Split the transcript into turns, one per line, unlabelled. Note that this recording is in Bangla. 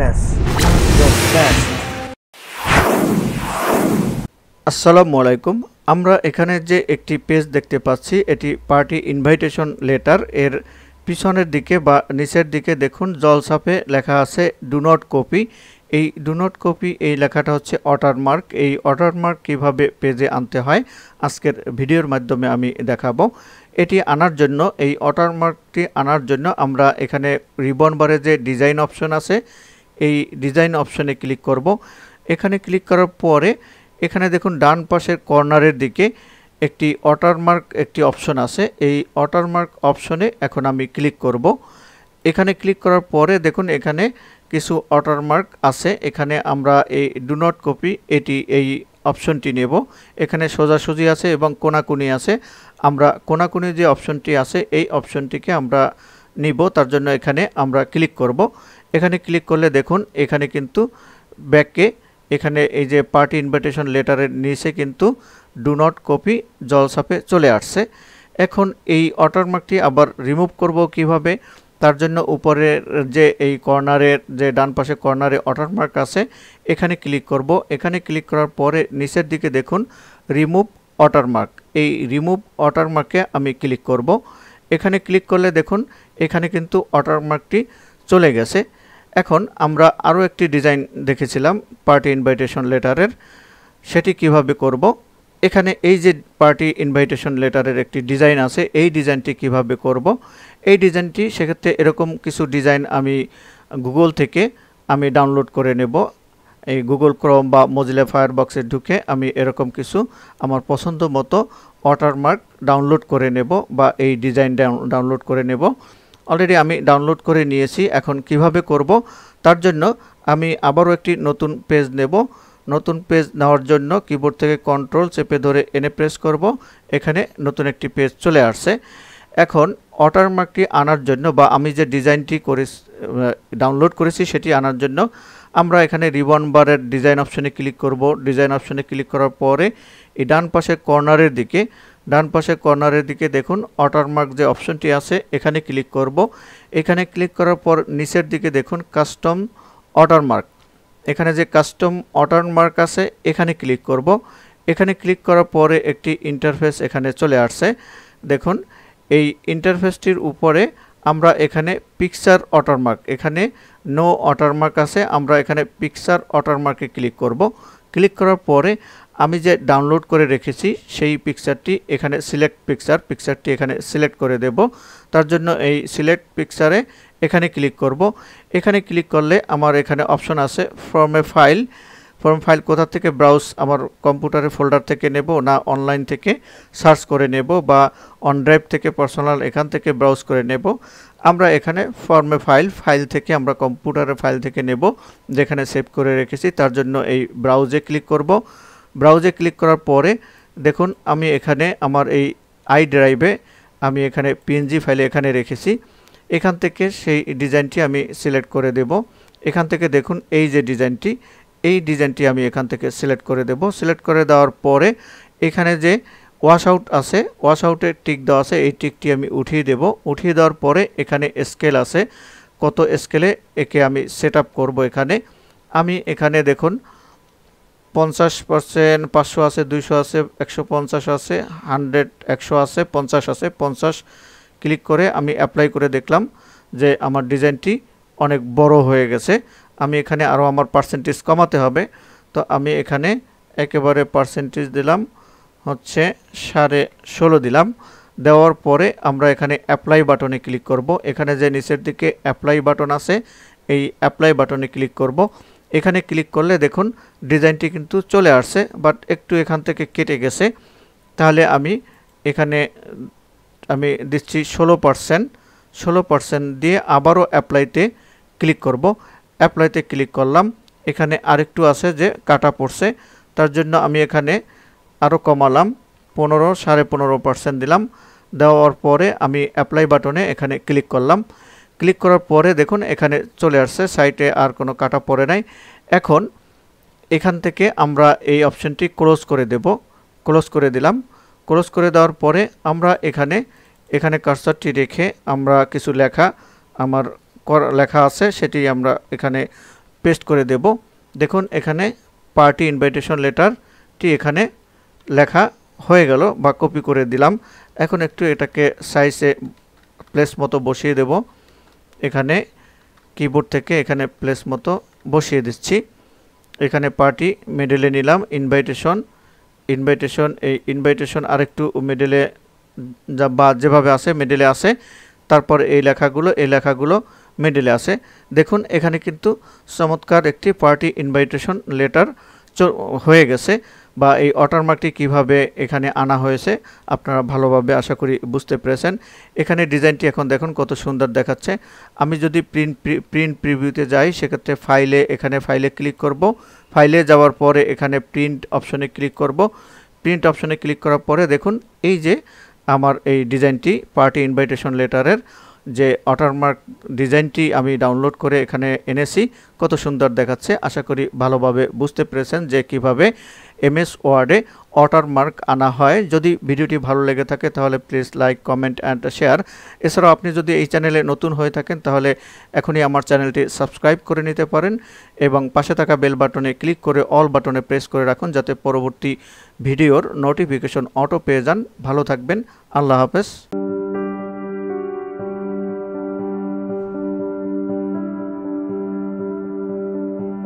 happiness, your best. আসসালামু আলাইকুম। আমরা এখানে যে একটি পেজ দেখতে পাচ্ছি এটি পার্টি ইনভাইটেশন লেটার। এর পিছনের দিকে বা নিচের দিকে দেখুন জলছাপে লেখা আছে ডু নট কপি। এই ডু নট কপি এই লেখাটা হচ্ছে ওয়াটারমার্ক। এই ওয়াটারমার্ক কিভাবে পেজে আনতে হয় আজকের ভিডিওর মাধ্যমে আমি দেখাবো। এটি আনার জন্য এই ওয়াটারমার্কটি আনার জন্য আমরা এখানে রিবন বারে যে ডিজাইন অপশন আছে এই ডিজাইন অপশনে ক্লিক করব। এখানে ক্লিক করার পরে এখানে দেখুন ডান পাশের কর্নারের দিকে একটি ওয়াটারমার্ক একটি অপশন আছে। এই ওয়াটারমার্ক অপশনে এখন আমি ক্লিক করব। এখানে ক্লিক করার পরে দেখুন এখানে কিছু ওয়াটারমার্ক আছে। এখানে আমরা এই ডু নট কপি এই অপশনটি নেব। এখানে সোজাসুজি আছে এবং কোনাকুনি আছে। আমরা কোনাকুনি যে অপশনটি আছে এই অপশনটিকে আমরা নিব, তার জন্য এখানে আমরা ক্লিক করব। এখানে ক্লিক করলে দেখুন এখানে কিন্তু ব্যাকে এখানে এই যে পার্টি ইনভাইটেশন লেটারের নিচে কিন্তু ডু নট কপি জলছাপে চলে আসছে। এখন এই ওয়াটারমার্কটি আবার রিমুভ করব কিভাবে, তার জন্য উপরের যে এই কর্নারের যে ডান পাশে কর্নারে ওয়াটারমার্ক আছে এখানে ক্লিক করব। এখানে ক্লিক করার পরে নিচের দিকে দেখুন রিমুভ ওয়াটারমার্ক। এই রিমুভ ওয়াটারমার্কে আমি ক্লিক করব। এখানে ক্লিক করলে দেখুন এখানে কিন্তু ওয়াটারমার্কটি চলে গেছে। এখন আমরা আরও একটি ডিজাইন দেখেছিলাম পার্টি ইনভাইটেশন লেটারের, সেটি কিভাবে করব। এখানে এই যে পার্টি ইনভাইটেশন লেটারের একটি ডিজাইন আছে, এই ডিজাইনটি কিভাবে করব। এই ডিজাইনটি সেক্ষেত্রে এরকম কিছু ডিজাইন আমি গুগল থেকে আমি ডাউনলোড করে নেব। এই গুগল ক্রোম বা মজিলা ফায়ারবক্সে ঢুকে আমি এরকম কিছু আমার পছন্দ মতো ওয়াটারমার্ক ডাউনলোড করে নেব বা এই ডিজাইন ডাউনলোড করে নেব। অলরেডি আমি ডাউনলোড করে নিয়েছি। এখন কিভাবে করব তার জন্য আমি আবারও একটি নতুন পেজ নেব। নতুন পেজ নেওয়ার জন্য কিবোর্ড থেকে কন্ট্রোল চেপে ধরে এনে প্রেস করব। এখানে নতুন একটি পেজ চলে আসছে। এখন ওয়াটারমার্কটি আনার জন্য বা আমি যে ডিজাইনটি ডাউনলোড করেছি সেটি আনার জন্য আমরা এখানে রিবন বারের ডিজাইন অপশনে ক্লিক করব। ডিজাইন অপশনে ক্লিক করার পরে এই ডান পাশে কর্নারের দিকে দেখুন ওয়াটারমার্ক যে অপশনটি আছে এখানে ক্লিক করব। এখানে ক্লিক করার পর নিচের দিকে দেখুন কাস্টম ওয়াটারমার্ক। এখানে যে কাস্টম ওয়াটারমার্ক আছে এখানে ক্লিক করব। এখানে ক্লিক করার পরে একটি ইন্টারফেস এখানে চলে আসছে। দেখুন এই ইন্টারফেসটির উপরে আমরা এখানে পিকচার ওয়াটারমার্ক, এখানে নো ওয়াটারমার্ক আছে, আমরা এখানে পিকচার ওয়াটারমার্কে ক্লিক করব। ক্লিক করার পরে আমি যে ডাউনলোড করে রেখেছি সেই পিকচারটি এখানে সিলেক্ট পিকচারটি এখানে সিলেক্ট করে দেব। তার জন্য এই সিলেক্ট পিকচারে এখানে ক্লিক করব। এখানে ক্লিক করলে আমার এখানে অপশন আছে ফ্রম ফাইল কোথা থেকে ব্রাউজ, আমার কম্পিউটারের ফোল্ডার থেকে নেব না অনলাইন থেকে সার্চ করে নেব বা অন ড্রাইভ থেকে পার্সোনাল এখান থেকে ব্রাউজ করে নেব। আমরা এখানে ফাইল থেকে আমরা কম্পিউটারের ফাইল থেকে নেব যেখানে সেভ করে রেখেছি। তার জন্য এই ব্রাউজে ক্লিক করব। ব্রাউজে ক্লিক করার পরে দেখুন আমি এখানে আমার এই আই ড্রাইভে আমি এখানে পিএনজি ফাইলে এখানে রেখেছি। এখান থেকে সেই ডিজাইনটি আমি সিলেক্ট করে দেব। এখান থেকে দেখুন এই যে ডিজাইনটি আমি এখান থেকে সিলেক্ট করে দেব। সিলেক্ট করে দেওয়ার পরে এখানে যে ওয়াশ আউট আছে, ওয়াশ আউটে টিক দেওয়া আছে, এই টিকটি আমি উঠিয়ে দেব। উঠিয়ে দেওয়ার পরে এখানে স্কেল আছে, কত স্কেলে একে আমি সেট আপ করবো। আমি এখানে দেখুন 50%, 500 আছে, 200 আছে, 150 আছে, 100, 100 আছে, 50 আছে। 50 ক্লিক করে আমি অ্যাপ্লাই করে দেখলাম যে আমার ডিজাইনটি অনেক বড় হয়ে গেছে। আমি এখানে আরও আমার পার্সেন্টেজ কমাতে হবে, তো আমি এখানে একেবারে পার্সেন্টেজ দিলাম হচ্ছে 16.5 দিলাম। দেওয়ার পরে আমরা এখানে অ্যাপ্লাই বাটনে ক্লিক করব। এখানে যে নিচের দিকে অ্যাপ্লাই বাটন আছে এই অ্যাপ্লাই বাটনে ক্লিক করব। এখানে ক্লিক করলে দেখুন ডিজাইনটি কিন্তু চলে আসছে, বাট একটু এখান থেকে কেটে গেছে। তাহলে আমি এখানে দিচ্ছি 16% দিয়ে আবারও অ্যাপ্লাইতে ক্লিক করব। অ্যাপ্লাইতে ক্লিক করলাম। এখানে আরেকটু আছে যে কাটা পড়ছে, তার জন্য আমি এখানে আরও কমালাম, 15.5% দিলাম। দেওয়ার পরে আমি অ্যাপ্লাই বাটনে এখানে ক্লিক করলাম। ক্লিক করার পরে দেখুন এখানে চলে আসছে, সাইটে আর কোনো কাটা পড়ে নাই। এখন এখান থেকে আমরা এই অপশনটি ক্লোজ করে দেব। ক্লোজ করে দিলাম। ক্লোজ করে দেওয়ার পরে আমরা এখানে কার্সারটি রেখে আমরা কিছু লেখা লেখা আছে সেটি আমরা এখানে পেস্ট করে দেব। দেখুন এখানে পার্টি ইনভাইটেশন লেটারটি এখানে লেখা হয়ে গেল বা কপি করে দিলাম। এখন একটু এটাকে সাইজে প্লেস মতো বসিয়ে দেব। এখানে কিবোর্ড থেকে এখানে প্লেস মতো বসিয়ে দিচ্ছি। এখানে পার্টি মিডলে নিলাম, ইনভাইটেশন এই ইনভাইটেশন আরেকটু মিডলে বা যেভাবে আছে মিডলে আছে, তারপর এই লেখাগুলো মিডলে আছে। দেখুন এখানে কিন্তু চমৎকার একটি পার্টি ইনভাইটেশন লেটার হয়ে গেছে, বা এই ওয়াটারমার্কটি কিভাবে এখানে আনা হয়েছে আপনারা ভালোভাবে আশা করি বুঝতে পেরেছেন। এখানে ডিজাইনটি এখন দেখুন কত সুন্দর দেখাচ্ছে। আমি যদি প্রিন্ট প্রিভিউতে যাই, সেক্ষেত্রে এখানে ফাইলে ক্লিক করব। ফাইলে যাওয়ার পরে এখানে প্রিন্ট অপশনে ক্লিক করব। প্রিন্ট অপশনে ক্লিক করার পরে দেখুন এই যে আমার এই ডিজাইনটি পার্টি ইনভাইটেশন লেটারের যে ওয়াটারমার্ক ডিজাইনটি আমি ডাউনলোড করে এখানে এনেছি, কত সুন্দর দেখাচ্ছে। আশা করি ভালোভাবে বুঝতে পেরেছেন যে কিভাবে এমএস ওয়ার্ডে ওয়াটারমার্ক আনা হয়। যদি ভিডিওটি ভালো লেগে থাকে তাহলে please like, comment and share. এছাড়াও আপনি যদি এই চ্যানেলে নতুন হয়ে থাকেন তাহলে এখনই আমার চ্যানেলটি সাবস্ক্রাইব করে নিতে পারেন এবং পাশে থাকা বেল বাটনে ক্লিক করে অল বাটনে প্রেস করে রাখুন, যাতে পরবর্তী ভিডিওর নোটিফিকেশন অটো পেয়ে যান। ভালো থাকবেন। আল্লাহ হাফেজ।